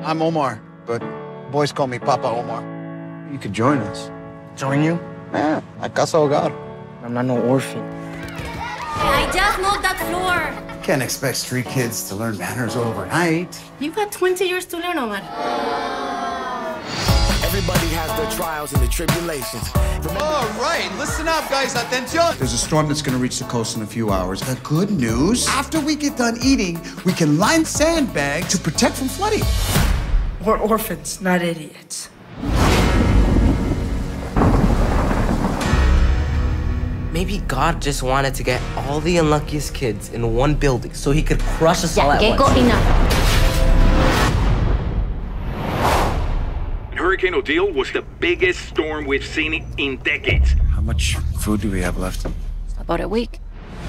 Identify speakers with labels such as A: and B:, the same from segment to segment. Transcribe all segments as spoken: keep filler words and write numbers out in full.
A: I'm Omar, but boys call me Papa Omar. You could join us.
B: Join you?
A: Yeah, at Casa Hogar.
B: I'm not no orphan.
C: I just moved that floor.
A: Can't expect street kids to learn manners overnight.
C: You got twenty years to learn, Omar.
D: Everybody has their trials and their tribulations. Remember
A: All right, listen up, guys. Atención. There's a storm that's going to reach the coast in a few hours. The good news, after we get done eating, we can line sandbags to protect from flooding.
E: We're orphans, not idiots.
B: Maybe God just wanted to get all the unluckiest kids in one building so he could crush us all at
C: Ya,
B: once.
C: Gecko, enough.
F: Hurricane Odile was the biggest storm we've seen in decades.
A: How much food do we have left?
C: About a week.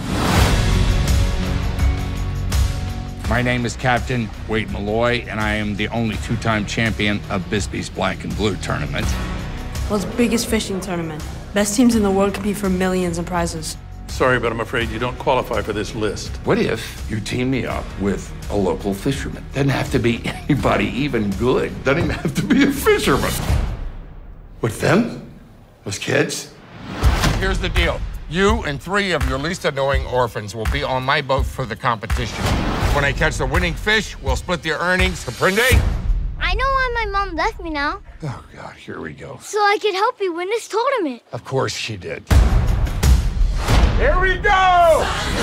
G: My name is Captain Wade Malloy, and I am the only two-time champion of Bisbee's Black and Blue tournament.
E: World's biggest fishing tournament. Best teams in the world compete for millions in prizes.
H: Sorry, but I'm afraid you don't qualify for this list.
G: What if you team me up with a local fisherman? Doesn't have to be anybody even good. Doesn't even have to be a fisherman. With them? Those kids? Here's the deal. You and three of your least annoying orphans will be on my boat for the competition. When I catch the winning fish, we'll split the earnings. Comprende?
I: I know why my mom left me now.
G: Oh, God, here we go.
I: So I could help you win this tournament.
G: Of course she did. Here we go!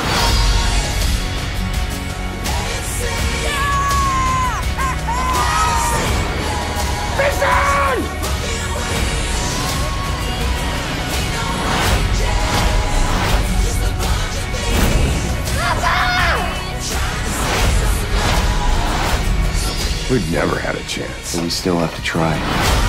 G: Fish on! We've never had a chance.
A: But we still have to try.